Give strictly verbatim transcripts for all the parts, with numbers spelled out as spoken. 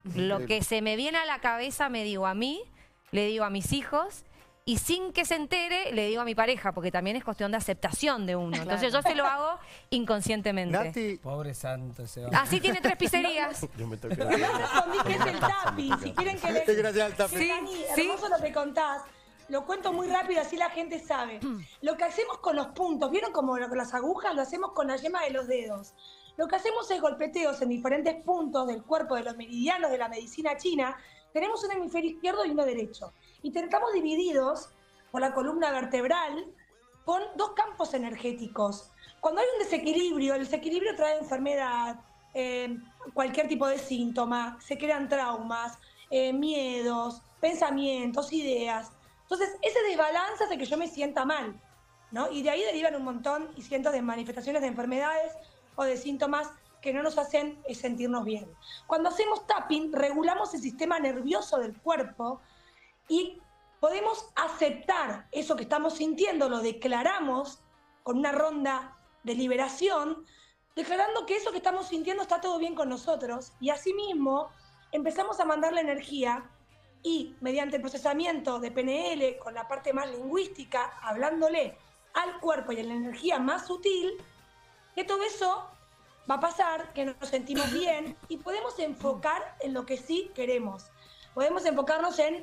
Lo que se me viene a la cabeza me digo a mí, le digo a mis hijos, y sin que se entere le digo a mi pareja, porque también es cuestión de aceptación de uno. Claro. Entonces yo se lo hago inconscientemente. Nati. Pobre santo ese hombre. Así tiene tres pizzerías. Yo me toqué. Yo respondí que es el tapping. Si quieren que les... Gracias al tapping. Sí, hermoso lo que contás. Lo cuento muy rápido, así la gente sabe. Lo que hacemos con los puntos, ¿vieron como las agujas? Lo hacemos con la yema de los dedos. Lo que hacemos es golpeteos en diferentes puntos del cuerpo, de los meridianos de la medicina china. Tenemos un hemisferio izquierdo y uno derecho. Y estamos divididos por la columna vertebral con dos campos energéticos. Cuando hay un desequilibrio, el desequilibrio trae enfermedad, eh, cualquier tipo de síntoma, se crean traumas, eh, miedos, pensamientos, ideas. Entonces, ese desbalance hace que yo me sienta mal, ¿no? Y de ahí derivan un montón y cientos de manifestaciones de enfermedades o de síntomas que no nos hacen sentirnos bien. Cuando hacemos tapping, regulamos el sistema nervioso del cuerpo y podemos aceptar eso que estamos sintiendo, lo declaramos con una ronda de liberación, declarando que eso que estamos sintiendo está todo bien con nosotros, y asimismo empezamos a mandar la energía y mediante el procesamiento de P N L, con la parte más lingüística, hablándole al cuerpo y a la energía más sutil, que todo eso va a pasar, que nos sentimos bien y podemos enfocar en lo que sí queremos. Podemos enfocarnos en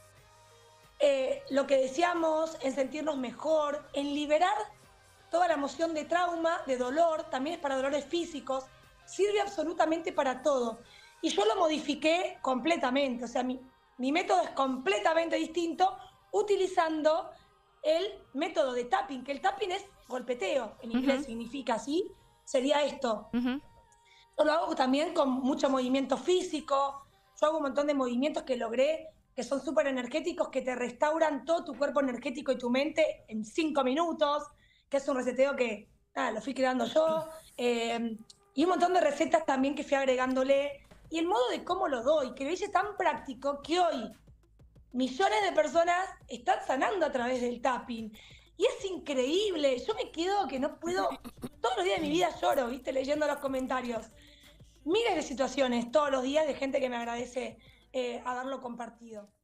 eh, lo que deseamos, en sentirnos mejor, en liberar toda la emoción de trauma, de dolor, también es para dolores físicos, sirve absolutamente para todo. Y yo lo modifiqué completamente, o sea, mi, mi método es completamente distinto utilizando el método de tapping, que el tapping es golpeteo, en inglés uh-huh. significa así, sería esto. Uh-huh. Yo lo hago también con mucho movimiento físico, yo hago un montón de movimientos que logré, que son súper energéticos, que te restauran todo tu cuerpo energético y tu mente en cinco minutos, que es un reseteo que nada, lo fui creando yo, eh, y un montón de recetas también que fui agregándole, y el modo de cómo lo doy, que lo hice tan práctico que hoy millones de personas están sanando a través del tapping. Y es increíble, yo me quedo que no puedo, todos los días de mi vida lloro, viste, leyendo los comentarios. Miles de situaciones todos los días de gente que me agradece eh, haberlo compartido.